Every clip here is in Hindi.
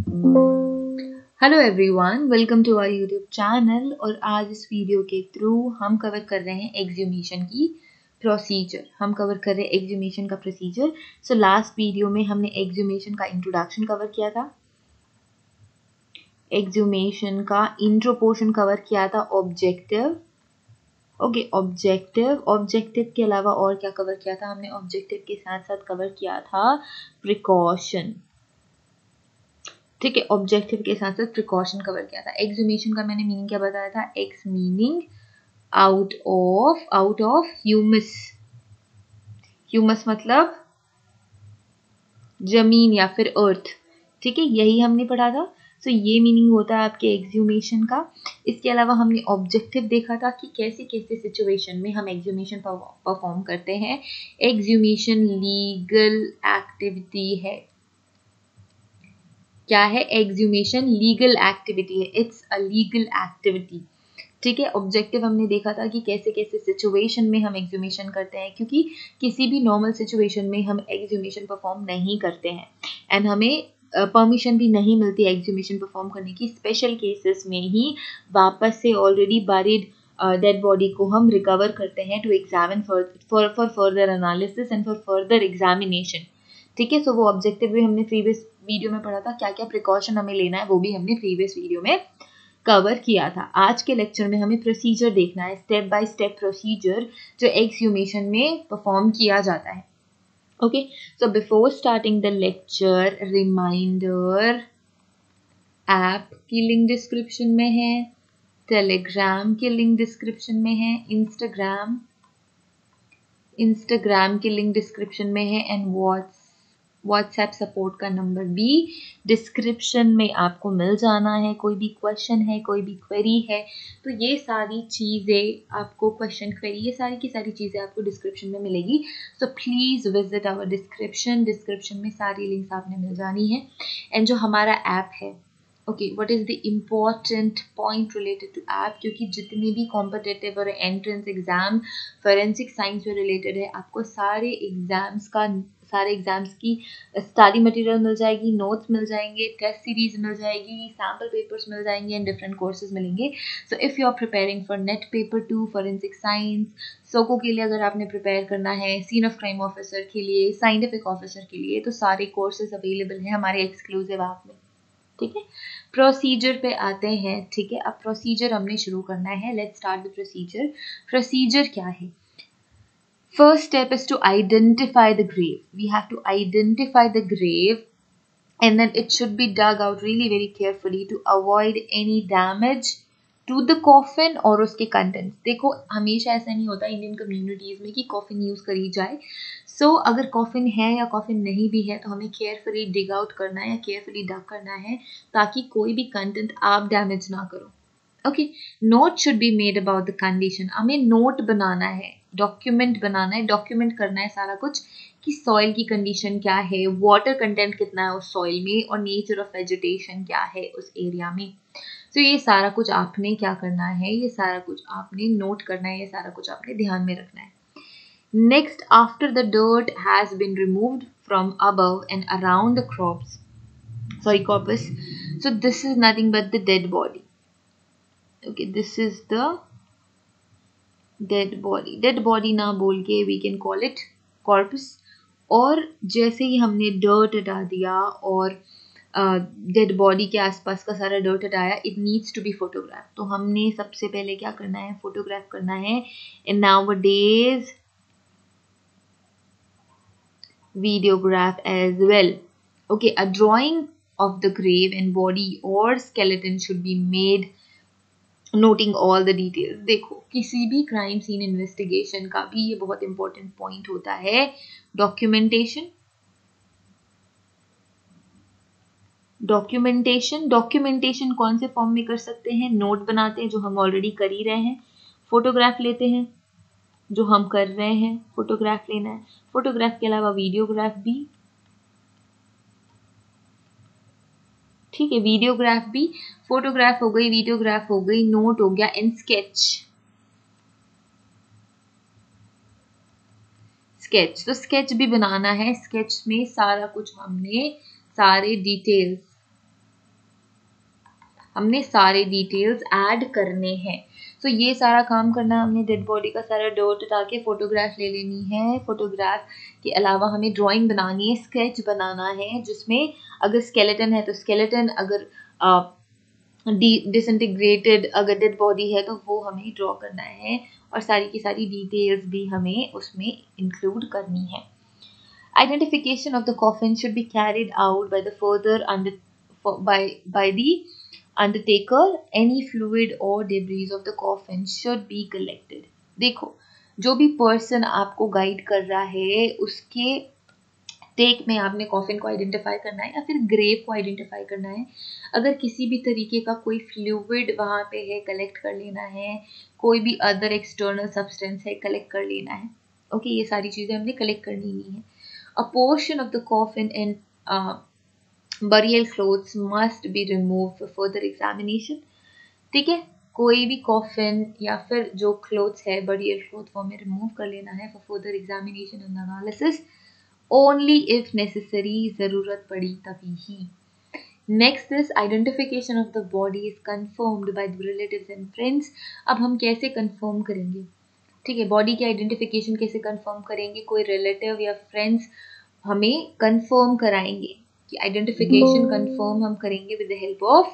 Hello everyone, welcome to our YouTube channel. और आज इस वीडियो के थ्रू हम कवर कर रहे हैं एक्सह्यूमेशन की प्रोसीजर। सो लास्ट वीडियो में हमने एक्सह्यूमेशन का इंट्रोडक्शन कवर किया था, एक्सह्यूमेशन का इंट्रो पोर्शन कवर किया था, ऑब्जेक्टिव के अलावा और क्या कवर किया था हमने? ऑब्जेक्टिव के साथ साथ कवर किया था प्रिकॉशन। ठीक है, ऑब्जेक्टिव के साथ साथ प्रिकॉशन कवर किया था। एक्सह्यूमेशन का मैंने मीनिंग क्या बताया था? Ex meaning out of humus मतलब जमीन या फिर अर्थ। ठीक है, यही हमने पढ़ा था। सो ये मीनिंग होता है आपके एक्सह्यूमेशन का। इसके अलावा हमने ऑब्जेक्टिव देखा था कि कैसे कैसे सिचुएशन में हम एक्सह्यूमेशन परफॉर्म करते हैं। एक्सह्यूमेशन लीगल एक्टिविटी है। क्या है? एक्सह्यूमेशन लीगल एक्टिविटी है। It's a legal activity. ठीक है, ऑब्जेक्टिव हमने देखा था कि कैसे कैसे सिचुएशन में हम एक्सह्यूमेशन करते हैं, क्योंकि किसी भी नॉर्मल सिचुएशन में हम एक्सह्यूमेशन परफॉर्म नहीं करते हैं एंड हमें परमिशन भी नहीं मिलती एक्सह्यूमेशन परफॉर्म करने की। स्पेशल केसेस में ही वापस से ऑलरेडी बरीड डेड बॉडी को हम रिकवर करते हैं to examine for further analysis and for further examination. ठीक है, सो वो ऑब्जेक्टिव भी हमने प्रीवियस वीडियो में पढ़ा था। क्या क्या प्रिकॉशन हमें लेना है वो भी हमने प्रीवियस वीडियो में कवर किया था। आज के लेक्चर में हमें प्रोसीजर देखना है, स्टेप बाय स्टेप प्रोसीजर जो एक्सह्यूमेशन में परफॉर्म किया जाता है। Okay, so before starting the lecture, reminder, app की लिंक डिस्क्रिप्शन में है, टेलीग्राम की लिंक डिस्क्रिप्शन में है, इंस्टाग्राम की लिंक डिस्क्रिप्शन में है एंड व्हाट्सएप सपोर्ट का नंबर भी डिस्क्रिप्शन में आपको मिल जाना है। कोई भी क्वेश्चन है, कोई भी क्वेरी है, तो ये सारी चीज़ें आपको, क्वेश्चन, क्वेरी, ये सारी की सारी चीज़ें आपको डिस्क्रिप्शन में मिलेगी। So please visit our description में सारी लिंक्स आपने मिल जानी है। एंड जो हमारा ऐप है, okay, what is the important point related to app, क्योंकि जितने भी कॉम्पिटिटिव और एंट्रेंस एग्जाम फोरेंसिक साइंस से रिलेटेड है, आपको सारे एग्जाम्स की स्टडी मटेरियल मिल जाएगी, नोट्स मिल जाएंगे, टेस्ट सीरीज मिल जाएगी, सैम्पल पेपर्स मिल जाएंगे एंड डिफरेंट कोर्सेज मिलेंगे। So if you are preparing for NET paper 2 forensic science, SOCO के लिए अगर आपने प्रिपेयर करना है, सीन ऑफ क्राइम ऑफिसर के लिए, साइंटिफिक ऑफिसर के लिए, तो सारे कोर्सेज अवेलेबल हैं हमारे एक्सक्लूसिव ऐप में। ठीक है, प्रोसीजर पे आते हैं। ठीक है, अब प्रोसीजर हमने शुरू करना है। Let's start the procedure. Procedure क्या है? First step is to identify the grave. We have to identify the grave and then it should be dug out really very carefully to avoid any damage to the coffin और उसके contents. देखो, हमेशा ऐसा नहीं होता इंडियन कम्युनिटीज़ में कि कॉफिन यूज़ करी जाए। सो अगर कॉफिन है या कॉफिन नहीं भी है तो हमें केयरफुली डिग आउट करना है या केयरफुली डग करना है ताकि कोई भी कंटेंट आप डैमेज ना करो। Okay, note should be made about the condition. हमें नोट बनाना है, डॉक्यूमेंट बनाना है, डॉक्यूमेंट करना है सारा कुछ कि सॉइल की कंडीशन क्या है, वाटर कंटेंट कितना है उस सॉइल में और नेचर ऑफ वेजिटेशन क्या है उस एरिया में। तो ये सारा कुछ आपने क्या करना है, ये सारा कुछ आपने नोट करना है, ये सारा कुछ आपने ध्यान में रखना है। Next, after the dirt has been removed from above and around the corpus, so this is nothing but the dead body. Okay, this is the dead body ना बोल के we can call it corpus। और जैसे ही हमने dirt हटा दिया और डेड बॉडी के आसपास का सारा dirt हटाया, it needs to be photographed। तो हमने सबसे पहले क्या करना है? फोटोग्राफ करना है। and nowadays videograph as well. Okay, a drawing of the grave and body or skeleton should be made noting all the details। देखो, किसी भी क्राइम सीन इन्वेस्टिगेशन का भी ये बहुत इंपॉर्टेंट पॉइंट होता है, डॉक्यूमेंटेशन कौन से फॉर्म में कर सकते हैं? नोट बनाते हैं, जो हम ऑलरेडी कर ही रहे हैं, फोटोग्राफ लेते हैं, जो हम कर रहे हैं, फोटोग्राफ लेना है, फोटोग्राफ के अलावा वीडियोग्राफ भी। ठीक है, वीडियोग्राफ भी, फोटोग्राफ हो गई, वीडियोग्राफ हो गई, नोट हो गया एंड स्केच। तो स्केच भी बनाना है। स्केच में सारा कुछ हमने, सारे डिटेल्स हमने सारे डिटेल्स ऐड करने हैं। तो ये सारा काम करना, हमने डेड बॉडी का सारा डॉट उठा के फोटोग्राफ ले लेनी है। फोटोग्राफ के अलावा हमें ड्राइंग बनानी है, स्केच बनाना है, जिसमें अगर स्केलेटन है तो स्केलेटन, अगर डिसइंटीग्रेटेड अगर डेड बॉडी है तो वो हमें ड्रॉ करना है, और सारी की सारी डिटेल्स भी हमें उसमें इंक्लूड करनी है। Identification of the coffin should be carried out by the by the undertaker. Any fluid or debris of the coffin should be collected. देखो, जो भी पर्सन आपको गाइड कर रहा है उसके टेक में आपने कॉफिन को आइडेंटिफाई करना है या फिर ग्रेव को आइडेंटिफाई करना है। अगर किसी भी तरीके का कोई फ्लूइड वहाँ पे है, कलेक्ट कर लेना है, कोई भी अदर एक्सटर्नल सब्सटेंस है, कलेक्ट कर लेना है। ओके, ये सारी चीज़ें हमने कलेक्ट करनी ही है। A portion of the coffin and burial clothes must be removed for further examination. ठीक है, कोई भी कॉफिन या फिर जो क्लोथ्स है, बरियल क्लोथ, वो हमें रिमूव कर लेना है for further examination and analysis. Only if necessary, ज़रूरत पड़ी तभी ही। Next is identification of the body is confirmed by the relatives and friends. अब हम कैसे कंफर्म करेंगे? ठीक है, बॉडी की आइडेंटिफिकेशन कैसे कंफर्म करेंगे? कोई रिलेटिव या फ्रेंड्स हमें कंफर्म कराएंगे कि आइडेंटिफिकेशन कंफर्म हम करेंगे with the help of,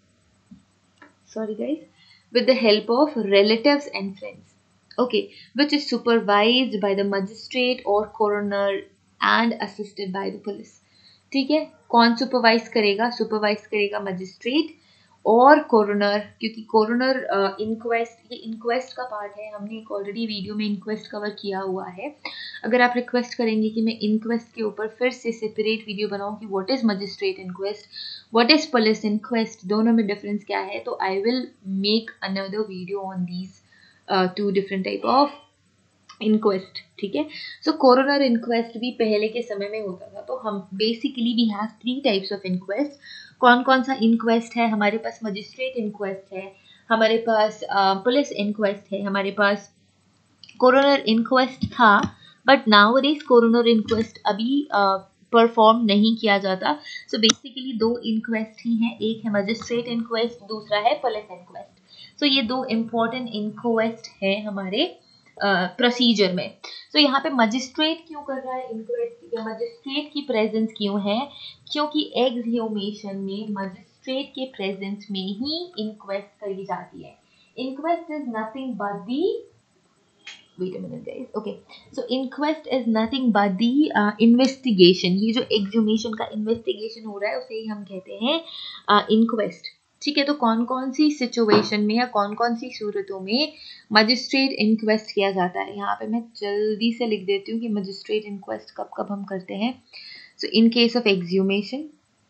with the help of relatives and friends. Okay, which is supervised by the magistrate or coroner and assisted by the police. ठीक है, कौन सुपरवाइज करेगा? सुपरवाइज करेगा मजिस्ट्रेट और कोरोनर, क्योंकि कोरोनर इंक्वेस्ट, ये इंक्वेस्ट का पार्ट है। हमने एक ऑलरेडी वीडियो में इंक्वेस्ट कवर किया हुआ है। अगर आप रिक्वेस्ट करेंगे कि मैं इंक्वेस्ट के ऊपर फिर से सेपरेट वीडियो बनाऊं कि what is magistrate inquest, what is police inquest, दोनों में डिफरेंस क्या है, तो I will make another video on these two different type of inquest. ठीक है, सो कोरोनर इंक्वेस्ट भी पहले के समय में होता था। तो हम basically we have 3 types of inquest. कौन कौन सा इंक्वेस्ट है? हमारे पास मजिस्ट्रेट इंक्वेस्ट है, हमारे पास पुलिस इंक्वेस्ट है, हमारे पास कोरोनर इंक्वेस्ट था, बट नाउअडेज कोरोनर इंक्वेस्ट अभी परफॉर्म नहीं किया जाता। सो बेसिकली 2 इंक्वेस्ट ही हैं, एक है मजिस्ट्रेट इंक्वेस्ट, दूसरा है पुलिस इंक्वेस्ट। सो ये 2 इम्पोर्टेंट इंक्वेस्ट है हमारे प्रोसीजर में। तो यहाँ पे मजिस्ट्रेट क्यों कर रहा है इंक्वेस्ट, या मजिस्ट्रेट की प्रेजेंस क्यों है? क्योंकि एक्सह्यूमेशन में मजिस्ट्रेट के प्रेजेंस में ही इंक्वेस्ट करी जाती है। Inquest is nothing but the, wait a minute guys, okay, so inquest is nothing but the investigation. ये जो exhumation का investigation हो रहा है उसे ही हम कहते हैं inquest। ठीक है, तो कौन कौन सी सिचुएशन में या कौन कौन सी सूरतों में मजिस्ट्रेट इंक्वेस्ट किया जाता है? यहाँ पे मैं जल्दी से लिख देती हूँ कि मजिस्ट्रेट इंक्वेस्ट कब कब हम करते हैं। So in case of exhumation,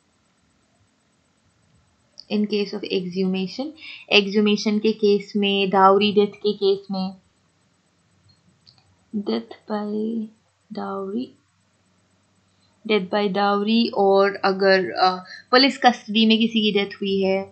in case of exhumation, exhumation के केस में, डाउरी डेथ के केस में, डेथ बाय डाउरी, और अगर पुलिस कस्टडी में किसी की डेथ हुई है,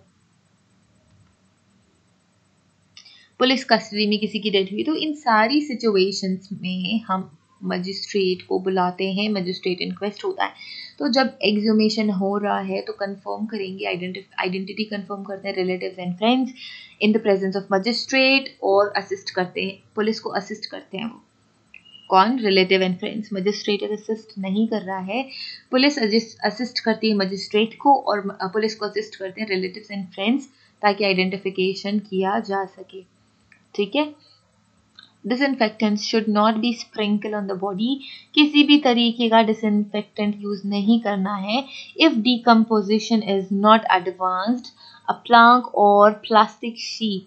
पुलिस कस्टडी में किसी की डेथ हुई, तो इन सारी सिचुएशंस में हम मजिस्ट्रेट को बुलाते हैं, मजिस्ट्रेट इंक्वेस्ट होता है। तो जब एक्सह्यूमेशन हो रहा है तो कंफर्म करेंगे, आइडेंटिटी कंफर्म करते हैं relatives and friends in the presence of magistrate, और असिस्ट करते हैं, पुलिस को असिस्ट करते हैं। वो कौन? Relative and friends. Magistrate assist नहीं कर रहा है, पुलिस असिस्ट करती है मजिस्ट्रेट को, और पुलिस को असिस्ट करते हैं रिलेटिव्स एंड फ्रेंड्स, ताकि आइडेंटिफिकेशन किया जा सके। ठीक है, disinfectant should not be sprinkle on the body, किसी भी तरीके का डिसइंफेक्टेंट यूज नहीं करना है। If decomposition is not advanced, a plank और plastic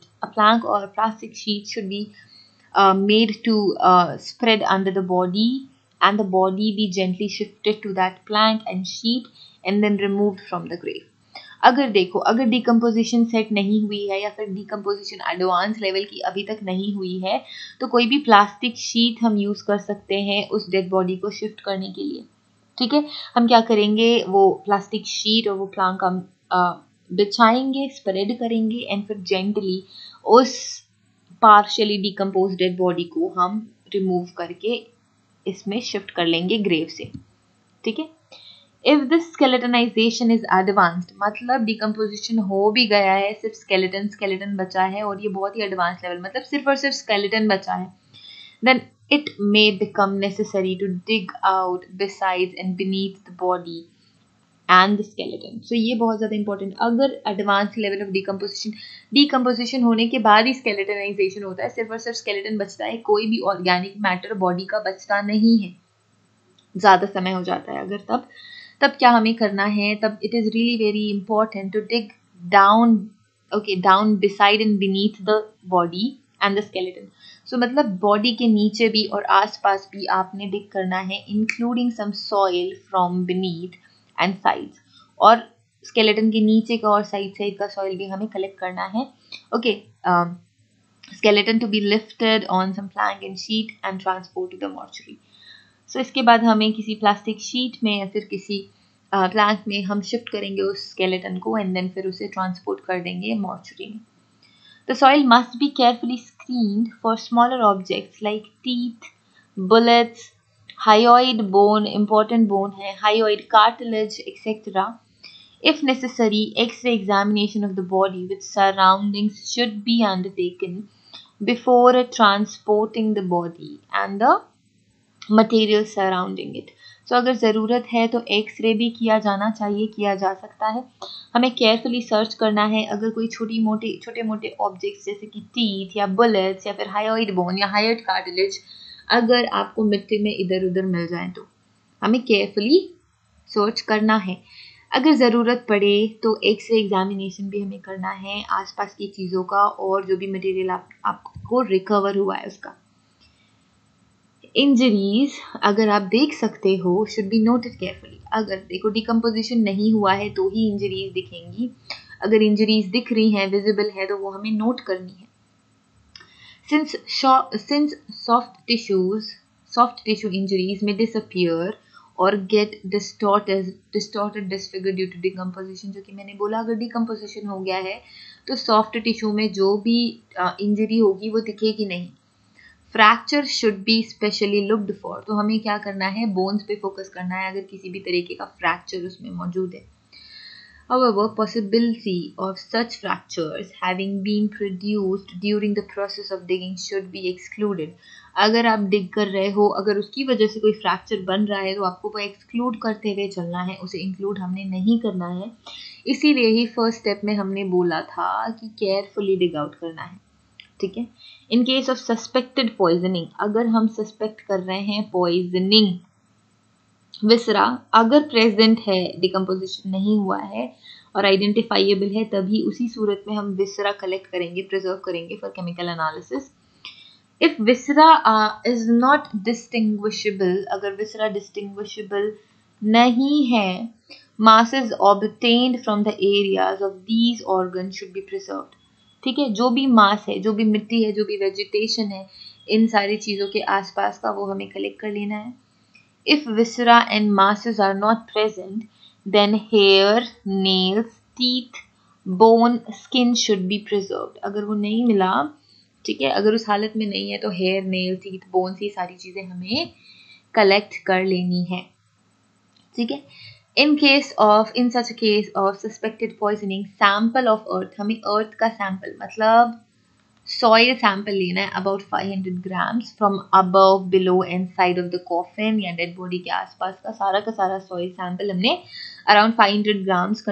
sheet should be made to spread under the body, and the body be gently shifted to that plank and sheet and then removed from the grave. अगर देखो, अगर डिकम्पोजिशन सेट नहीं हुई है या फिर डिकम्पोजिशन एडवांस लेवल की अभी तक नहीं हुई है, तो कोई भी प्लास्टिक शीट हम यूज़ कर सकते हैं उस डेड बॉडी को शिफ्ट करने के लिए। ठीक है, हम क्या करेंगे, वो प्लास्टिक शीट और वो प्लैंक हम बिछाएंगे, स्प्रेड करेंगे, एंड फिर जेंटली उस पार्शियली डिकम्पोज डेड बॉडी को हम रिमूव करके इसमें शिफ्ट कर लेंगे ग्रेव से। ठीक है, if the skeletonisation is advanced, मतलब डिकम्पोजिशन हो भी गया है, सिर्फ स्केलेटन बचा है और ये बहुत ही एडवांस लेवल, मतलब सिर्फ और सिर्फ स्केलेटन बचा है, then it may become necessary to dig out besides and beneath the body and the skeleton. So ये बहुत ज़्यादा इंपॉर्टेंट, अगर एडवांस लेवल ऑफ डिकम्पोजिशन होने के बाद ही स्केलेटनाइजेशन होता है, सिर्फ और सिर्फ स्केलेटन बचता है, कोई भी ऑर्गेनिक मैटर बॉडी का बचता नहीं है, ज़्यादा समय हो जाता है अगर, तब क्या हमें करना है, तब it is really very important to dig down, okay, down beside and beneath the body and the skeleton. So मतलब बॉडी के नीचे भी और आसपास भी आपने डिग करना है, including some soil from beneath and sides, और स्केलेटन के नीचे का और साइड का सॉइल भी हमें कलेक्ट करना है. Okay, skeleton to be lifted on some plank and sheet and transport to the mortuary. So इसके बाद हमें किसी प्लास्टिक शीट में या फिर किसी प्लैंक में हम शिफ्ट करेंगे उस स्केलेटन को एंड देन फिर उसे ट्रांसपोर्ट कर देंगे मॉर्चुरी में. The soil must be carefully screened for smaller objects like teeth, bullets, hyoid bone, important bone है, hyoid cartilage, etc. If necessary, X-ray examination of the body with surroundings should be undertaken before transporting the body and the material surrounding it. So अगर ज़रूरत है तो एक्सरे भी किया जाना चाहिए, किया जा सकता है. हमें केयरफुली सर्च करना है, अगर कोई छोटे मोटे ऑब्जेक्ट्स जैसे कि टीथ या बुलेट्स या फिर हायोइड बोन या हायोइड कार्टिलेज अगर आपको मिट्टी में इधर उधर मिल जाए तो हमें केयरफुली सर्च करना है. अगर ज़रूरत पड़े तो एक्सरे एग्जामिनेशन भी हमें करना है आसपास की चीज़ों का और जो भी मटेरियल आपको रिकवर हुआ है उसका. इंजरीज अगर आप देख सकते हो शुड बी नोटेड केयरफुली. अगर देखो डिकम्पोजिशन नहीं हुआ है तो ही इंजरीज दिखेंगी, अगर इंजरीज दिख रही हैं, विजिबल है, तो वो हमें नोट करनी है. सिंस सॉफ्ट टिश्यू इंजरीज में डिसअपियर और get distorted disfigure due to decomposition, जो कि मैंने बोला अगर डिकम्पोजिशन हो गया है तो सॉफ्ट टिश्यू में जो भी इंजरी होगी वो दिखेगी नहीं. Fracture should be specially looked for, तो हमें क्या करना है, बोन्स पे फोकस करना है अगर किसी भी तरीके का फ्रैक्चर उसमें मौजूद है. However, possibility of such fractures having been produced during the process of digging should be excluded. अगर आप डिग कर रहे हो, अगर उसकी वजह से कोई फ्रैक्चर बन रहा है तो आपको वो एक्सक्लूड करते हुए चलना है, उसे इंक्लूड हमने नहीं करना है. इसीलिए ही फर्स्ट स्टेप में हमने बोला था कि केयरफुली डिग आउट करना है. ठीक है. In case of suspected poisoning, अगर हम सस्पेक्ट कर रहे हैं पॉइजनिंग, विसरा अगर प्रेजेंट है, डिकम्पोजिशन नहीं हुआ है और आइडेंटिफाइएबल है, तभी उसी सूरत में हम विसरा कलेक्ट करेंगे, प्रिजर्व करेंगे for chemical analysis. If viscera is not distinguishable, अगर विसरा डिस्टिंग्विशेबल नहीं है, masses obtained from the areas of these organs should be preserved. ठीक है, जो भी मास है, जो भी मिट्टी है, जो भी वेजिटेशन है, इन सारी चीज़ों के आसपास का वो हमें कलेक्ट कर लेना है. If viscera and masses are not present, then hair, nails, teeth, bone, skin should be preserved. अगर वो नहीं मिला, ठीक है, अगर उस हालत में नहीं है तो हेयर, नेल, टीथ, बोन्स, ये सारी चीज़ें हमें कलेक्ट कर लेनी है. ठीक है. In such a case of suspected poisoning, sample of earth, हमें earth का sample मतलब soil sample लेना है about 500 grams from above, below and side of the coffin या dead body के आसपास का सारा soil sample हमने around 500 grams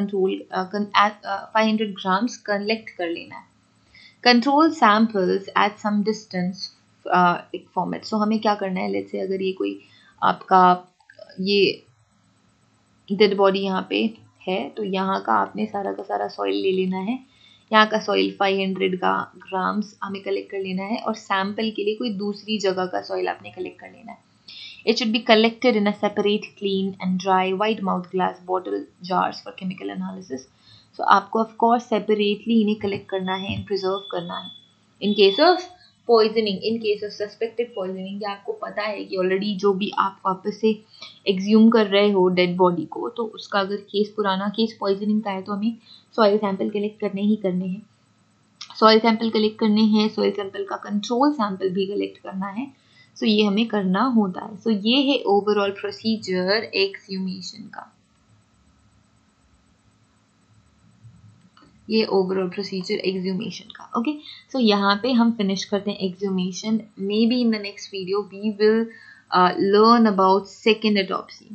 500 grams collect कर लेना है. Control samples at some distance format. So हमें क्या करना है, let's say अगर ये कोई आपका ये डेड बॉडी यहाँ पे है तो यहाँ का आपने सारा का सारा सॉइल ले लेना है. यहाँ का सॉइल 500 ग्राम्स हमें कलेक्ट कर लेना है और सैंपल के लिए कोई दूसरी जगह का सॉइल आपने कलेक्ट कर लेना है. It should be collected in a separate clean and dry wide mouth glass bottle jars for chemical analysis. So आपको ऑफ कोर्स सेपरेटली इन्हें कलेक्ट करना है एंड प्रिजर्व करना है. In case of poisoning, in case of suspected poisoning, या आपको पता है कि ऑलरेडी जो भी आप वापस से एग्ज्यूम कर रहे हो डेड बॉडी को, तो उसका अगर पुराना केस पॉइजनिंग का है तो हमें सॉइल सैंपल कलेक्ट करने ही करने हैं. सॉइल सैंपल कलेक्ट करने हैं, सॉइल सैंपल का कंट्रोल सैंपल भी कलेक्ट करना है. सो ये हमें करना होता है. सो ये है ओवरऑल प्रोसीजर एक्सह्यूमेशन का. ये ओवरऑल प्रोसीजर एक्सह्यूमेशन का। ओके, सो यहाँ पे हम फिनिश करते हैं exhumation. Maybe in the next video we will learn about second autopsy.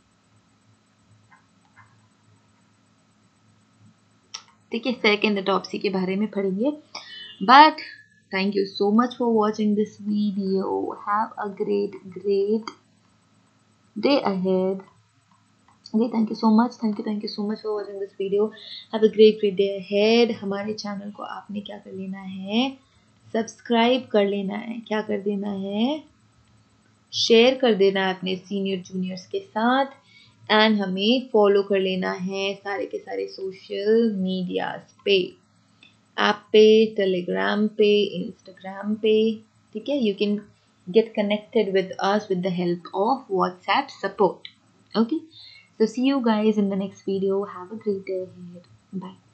ठीक है, सेकेंड ऑटोप्सी के बारे में पढ़ेंगे। But thank you so much for watching this video. Have a great day ahead. Okay, thank you so much. Thank you so much for watching this video. Have a great day ahead. हमारे चैनल को आपने क्या कर लेना है, सब्सक्राइब कर लेना है, क्या कर देना है, शेयर कर देना है अपने सीनियर जूनियर्स के साथ, एंड हमें फॉलो कर लेना है सारे के सारे सोशल मीडियाज पे, ऐप पे, टेलीग्राम पे, इंस्टाग्राम पे। ठीक है, you can get connected with us with the help of WhatsApp support. Okay, so see you guys in the next video. Have a great day ahead. Bye.